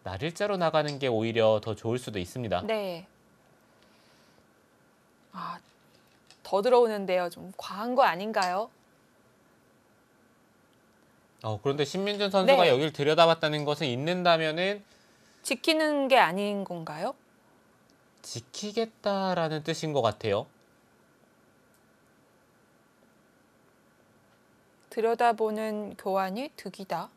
날일자로 나가는 게 오히려 더 좋을 수도 있습니다. 네. 아, 더 들어오는데요. 좀 과한 거 아닌가요? 그런데 신민준 선수가 네. 여길 들여다봤다는 것은 있는다면은 지키는 게 아닌 건가요? 지키겠다라는 뜻인 것 같아요. 들여다보는 교환이 득이다.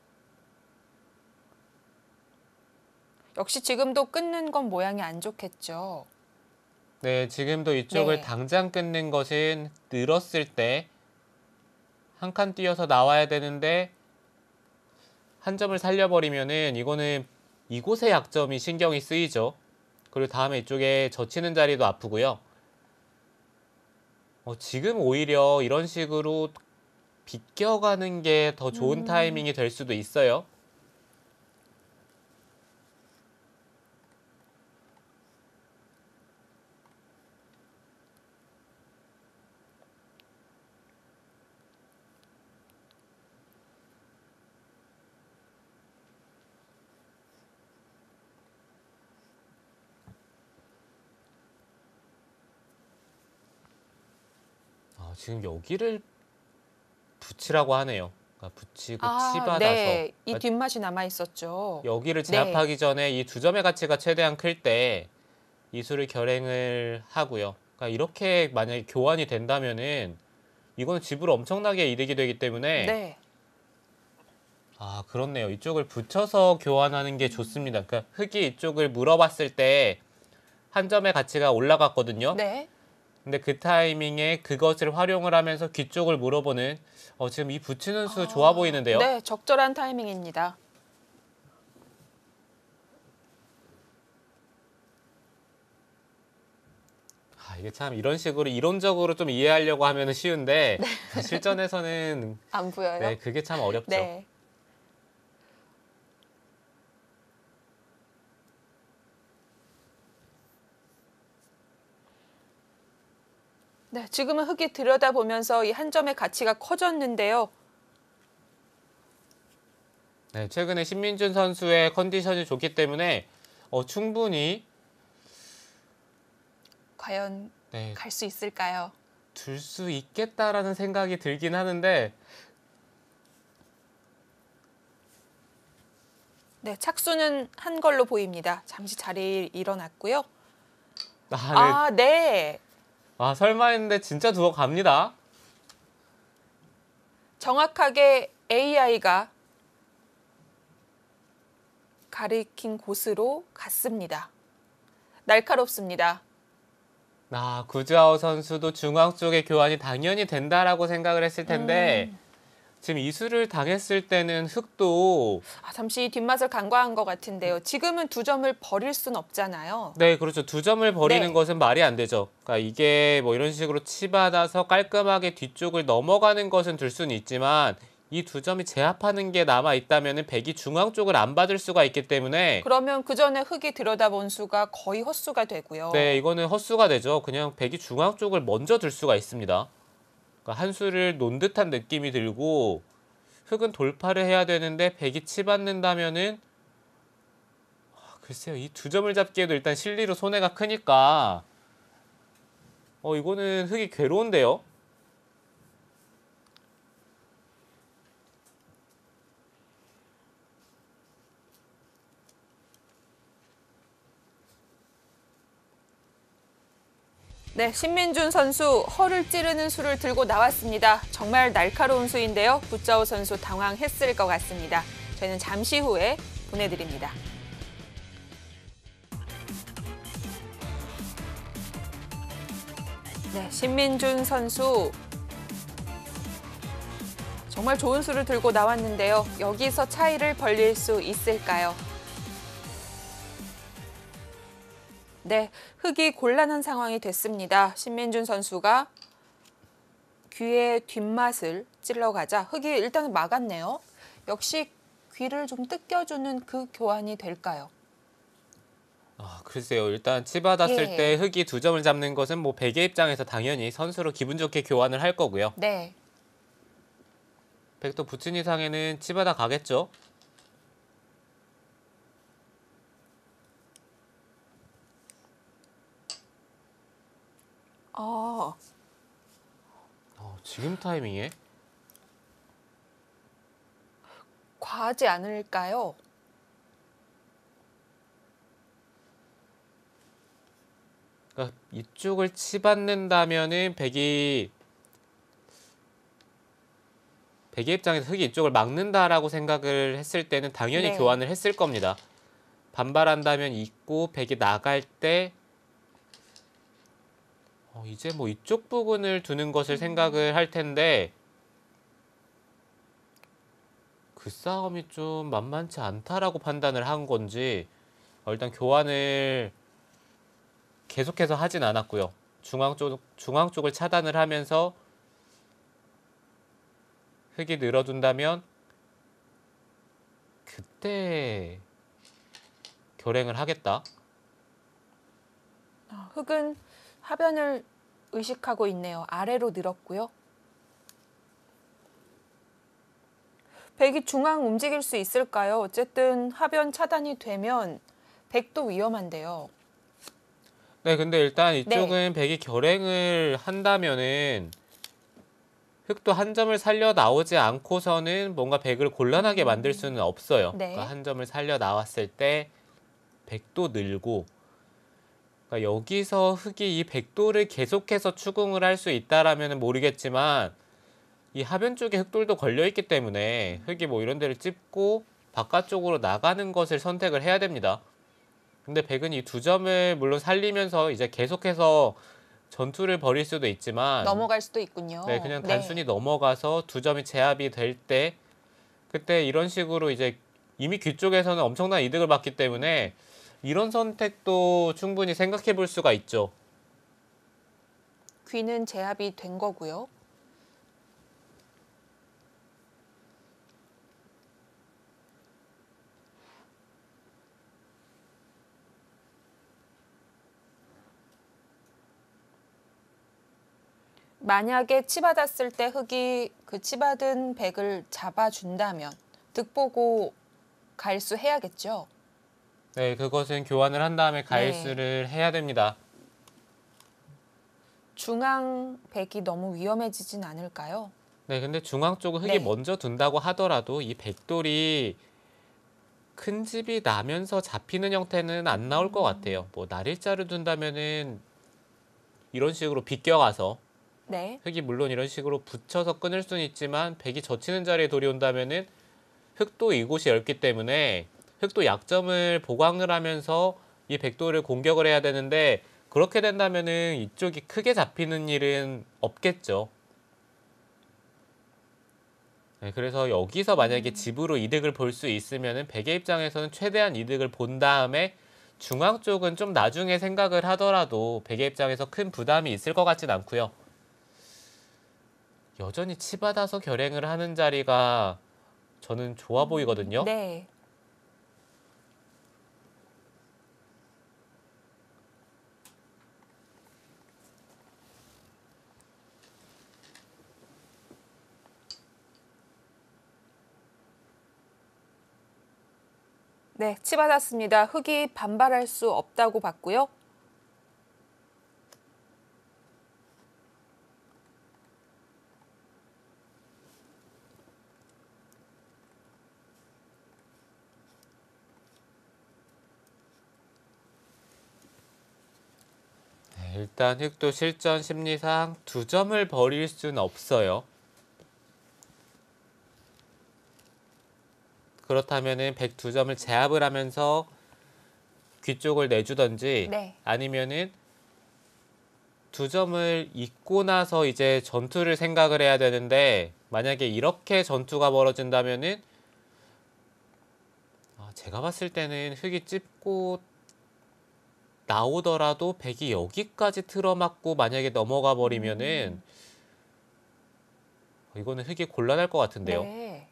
역시 지금도 끊는 건 모양이 안 좋겠죠. 네, 지금도 이쪽을 네. 당장 끊는 것은 늘었을 때 한 칸 뛰어서 나와야 되는데 한 점을 살려버리면은 이거는 이곳의 약점이 신경이 쓰이죠. 그리고 다음에 이쪽에 젖히는 자리도 아프고요. 지금 오히려 이런 식으로 비껴가는 게 더 좋은 타이밍이 될 수도 있어요. 지금 여기를 붙이라고 하네요. 그러니까 붙이고 치받아서. 네. 이 그러니까 뒷맛이 남아 있었죠. 여기를 네. 제압하기 전에 이 두 점의 가치가 최대한 클 때 이수를 결행을 하고요. 그러니까 이렇게 만약에 교환이 된다면은 이거는 집으로 엄청나게 이득이 되기 때문에 네. 그렇네요. 이쪽을 붙여서 교환하는 게 좋습니다. 그러니까 흙이 이쪽을 물어봤을 때 한 점의 가치가 올라갔거든요. 네. 근데 그 타이밍에 그것을 활용을 하면서 귀 쪽을 물어보는 지금 이 붙이는 수 좋아 보이는데요. 네, 적절한 타이밍입니다. 이게 참 이런 식으로 이론적으로 좀 이해하려고 하면 쉬운데 실전에서는 안 보여요? 네, 그게 참 어렵죠. 네. 네, 지금은 흙이 들여다보면서 이 한 점의 가치가 커졌는데요. 네, 최근에 신민준 선수의 컨디션이 좋기 때문에 충분히 과연 네, 갈 수 있을까요? 둘 수 있겠다라는 생각이 들긴 하는데 네, 착수는 한 걸로 보입니다. 잠시 자리에 일어났고요. 네. 네. 설마 했는데 진짜 두어 갑니다. 정확하게 AI가 가리킨 곳으로 갔습니다. 날카롭습니다. 구즈아오 선수도 중앙 쪽에 교환이 당연히 된다라고 생각을 했을 텐데 지금 이수를 당했을 때는 흙도 잠시 뒷맛을 간과한 것 같은데요. 지금은 두 점을 버릴 순 없잖아요. 네, 그렇죠. 두 점을 버리는 네. 것은 말이 안 되죠. 그러니까 이게 뭐 이런 식으로 치받아서 깔끔하게 뒤쪽을 넘어가는 것은 들 수는 있지만 이 두 점이 제압하는 게 남아 있다면은 백이 중앙 쪽을 안 받을 수가 있기 때문에 그러면 그 전에 흙이 들여다본 수가 거의 헛수가 되고요. 네, 이거는 헛수가 되죠. 그냥 백이 중앙 쪽을 먼저 들 수가 있습니다. 그러니까 한 수를 놓은 듯한 느낌이 들고 흙은 돌파를 해야 되는데 백이 치받는다면은 글쎄요. 이 두 점을 잡기에도 일단 실리로 손해가 크니까 이거는 흙이 괴로운데요. 네, 신민준 선수 허를 찌르는 수를 들고 나왔습니다. 정말 날카로운 수인데요. 구자오 선수 당황했을 것 같습니다. 저희는 잠시 후에 보내드립니다. 네, 신민준 선수 정말 좋은 수를 들고 나왔는데요. 여기서 차이를 벌릴 수 있을까요? 네, 흙이 곤란한 상황이 됐습니다. 신민준 선수가 귀의 뒷맛을 찔러가자 흙이 일단은 막았네요. 역시 귀를 좀 뜯겨주는 그 교환이 될까요? 글쎄요. 일단 치받았을 예. 때 흙이 두 점을 잡는 것은 뭐 백의 입장에서 당연히 선수로 기분 좋게 교환을 할 거고요. 네. 백도 붙인 이상에는 치받아 가겠죠. 아, 지금 타이밍에? 과하지 않을까요? 그러니까 이쪽을 치받는다면은 백이 백의 입장에서 흑이 이쪽을 막는다라고 생각을 했을 때는 당연히 네. 교환을 했을 겁니다. 반발한다면 있고 백이 나갈 때 이제 뭐 이쪽 부분을 두는 것을 생각을 할 텐데 그 싸움이 좀 만만치 않다라고 판단을 한 건지 일단 교환을 계속해서 하진 않았고요. 중앙 쪽을 차단을 하면서 흑이 늘어둔다면 그때 결행을 하겠다. 흑은 하변을 의식하고 있네요. 아래로 늘었고요. 백이 중앙 움직일 수 있을까요? 어쨌든 하변 차단이 되면 백도 위험한데요. 네, 근데 일단 이쪽은 백이 결행을 한다면은 흑도 한 점을 살려 나오지 않고서는 뭔가 백을 곤란하게 만들 수는 없어요. 네. 그러니까 한 점을 살려 나왔을 때 백도 늘고 그러니까 여기서 흑이 이 백도를 계속해서 추궁을 할 수 있다라면 모르겠지만 이 하변 쪽에 흑돌도 걸려 있기 때문에 흑이 뭐 이런 데를 찝고 바깥쪽으로 나가는 것을 선택을 해야 됩니다. 근데 백은 이 두 점을 물론 살리면서 이제 계속해서 전투를 벌일 수도 있지만 넘어갈 수도 있군요. 네, 그냥 단순히 넘어가서 두 점이 제압이 될 때 그때 이런 식으로 이제 이미 귀 쪽에서는 엄청난 이득을 받기 때문에 이런 선택도 충분히 생각해 볼 수가 있죠. 귀는 제압이 된 거고요. 만약에 치받았을 때 흑이 그 치받은 백을 잡아준다면 득보고 갈수 해야겠죠. 네, 그것은 교환을 한 다음에 가일수를 해야 됩니다. 중앙 백이 너무 위험해지진 않을까요? 네, 근데 중앙 쪽을 흑이 먼저 둔다고 하더라도 이 백돌이 큰 집이 나면서 잡히는 형태는 안 나올 것 같아요. 뭐 날일자를 둔다면은 이런 식으로 비껴가서 네. 흑이 물론 이런 식으로 붙여서 끊을 수는 있지만 백이 젖히는 자리에 돌이 온다면은 흑도 이곳이 넓기 때문에 흑도 약점을 보강을 하면서 이 백도를 공격을 해야 되는데 그렇게 된다면은 이쪽이 크게 잡히는 일은 없겠죠. 네, 그래서 여기서 만약에 집으로 이득을 볼 수 있으면은 백의 입장에서는 최대한 이득을 본 다음에 중앙 쪽은 좀 나중에 생각을 하더라도 백의 입장에서 큰 부담이 있을 것 같진 않고요. 여전히 치받아서 결행을 하는 자리가 저는 좋아 보이거든요. 네. 네, 치받았습니다. 흑이 반발할 수 없다고 봤고요. 네, 일단 흑도 실전 심리상 2점을 버릴 수는 없어요. 그렇다면은 102점을 제압을 하면서 귀 쪽을 내주던지 아니면은 2점을 잊고 나서 이제 전투를 생각을 해야 되는데 만약에 이렇게 전투가 벌어진다면은 제가 봤을 때는 흑이 찝고 나오더라도 백이 여기까지 틀어막고 만약에 넘어가 버리면은 이거는 흑이 곤란할 것 같은데요. 네.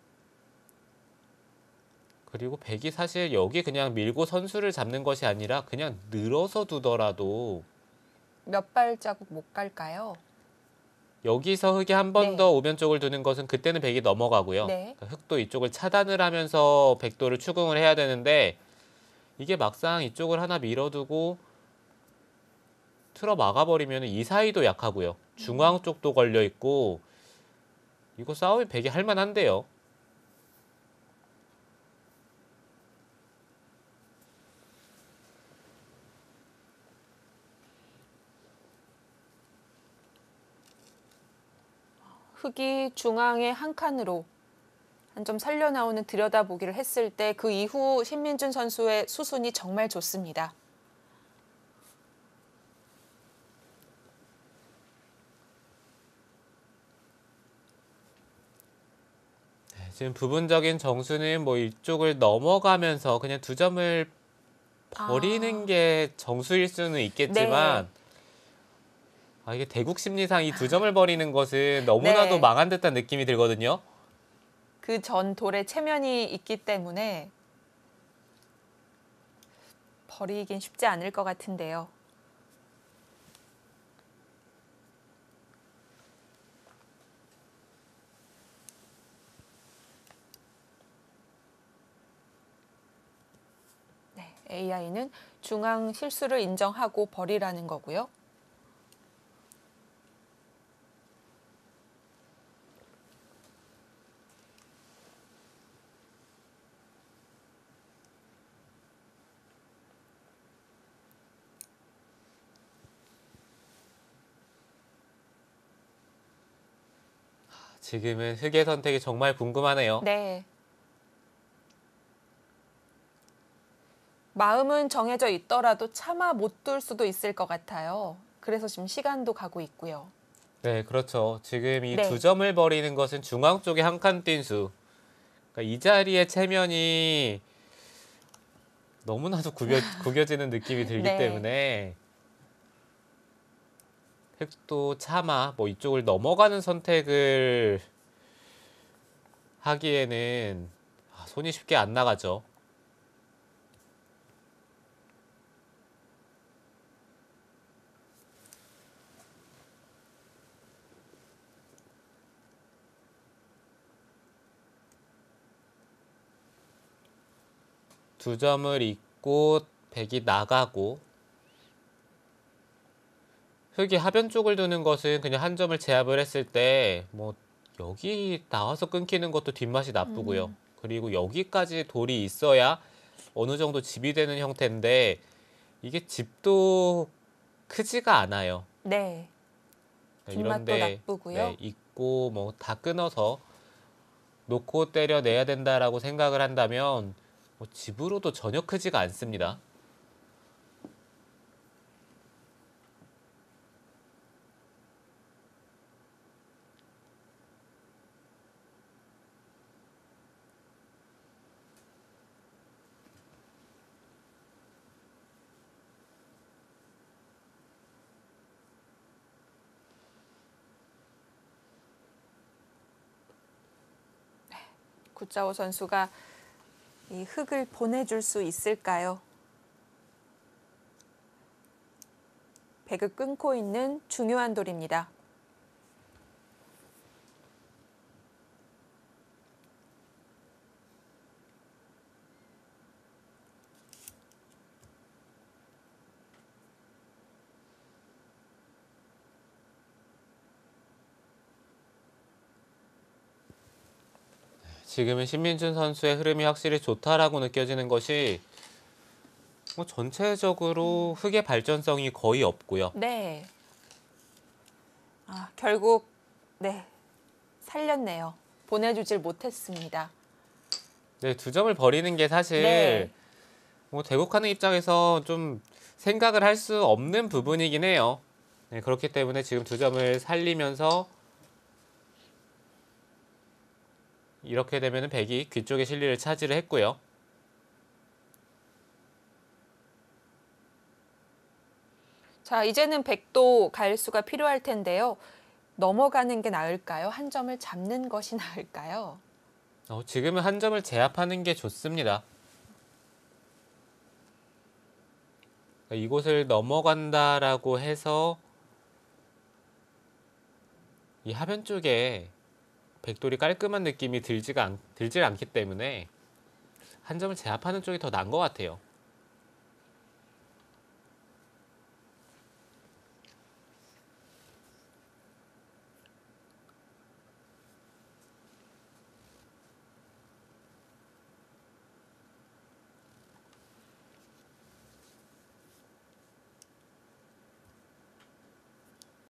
그리고 백이 사실 여기 그냥 밀고 선수를 잡는 것이 아니라 그냥 늘어서 두더라도 몇 발자국 못 갈까요? 여기서 흑이 한 번 더 우변 쪽을 두는 것은 그때는 백이 넘어가고요. 그러니까 흑도 이쪽을 차단을 하면서 백도를 추궁을 해야 되는데 이게 막상 이쪽을 하나 밀어두고 틀어 막아버리면 이 사이도 약하고요. 중앙 쪽도 걸려 있고 이거 싸움이 백이 할만한데요. 흙이 중앙에 한 칸으로 한 점 살려 나오는 들여다보기를 했을 때 그 이후 신민준 선수의 수순이 정말 좋습니다. 지금 부분적인 정수는 뭐 이쪽을 넘어가면서 그냥 두 점을 버리는 게 정수일 수는 있겠지만 이게 대국 심리상 이 두 점을 버리는 것은 너무나도 네. 망한 듯한 느낌이 들거든요. 그 전 돌에 체면이 있기 때문에 버리긴 쉽지 않을 것 같은데요. 네, AI는 중앙 실수를 인정하고 버리라는 거고요. 지금은 흑의 선택이 정말 궁금하네요. 네. 마음은 정해져 있더라도 차마 못 둘 수도 있을 것 같아요. 그래서 지금 시간도 가고 있고요. 네, 그렇죠. 지금 이 네. 두 점을 버리는 것은 중앙 쪽에 한 칸 뛴 수. 그러니까 이 자리의 체면이 너무나도 구겨지는 느낌이 들기 네. 때문에 흑도 차마 뭐 이쪽을 넘어가는 선택을 하기에는 손이 쉽게 안 나가죠. 두 점을 잇고 백이 나가고 흑이 하변 쪽을 두는 것은 그냥 한 점을 제압을 했을 때 뭐 여기 나와서 끊기는 것도 뒷맛이 나쁘고요. 그리고 여기까지 돌이 있어야 어느 정도 집이 되는 형태인데 이게 집도 크지가 않아요. 네. 그러니까 뒷맛도 나쁘고요. 네, 있고 뭐 다 끊어서 놓고 때려내야 된다라고 생각을 한다면 뭐 집으로도 전혀 크지가 않습니다. 구자호 선수가 이 흙을 보내줄 수 있을까요? 백을 끊고 있는 중요한 돌입니다. 지금은 신민준 선수의 흐름이 확실히 좋다라고 느껴지는 것이 뭐 전체적으로 흑의 발전성이 거의 없고요. 네. 결국 네 살렸네요. 보내주질 못했습니다. 네, 두 점을 버리는 게 사실 네. 뭐 대국하는 입장에서 좀 생각을 할 수 없는 부분이긴 해요. 네, 그렇기 때문에 지금 두 점을 살리면서 이렇게 되면 백이 귀 쪽의 실리를 차지를 했고요. 자, 이제는 백도 갈 수가 필요할 텐데요. 넘어가는 게 나을까요? 한 점을 잡는 것이 나을까요? 지금은 한 점을 제압하는 게 좋습니다. 그러니까 이곳을 넘어간다라고 해서 이 하변 쪽에 백돌이 깔끔한 느낌이 들질 않기 때문에 한 점을 제압하는 쪽이 더 나은 것 같아요.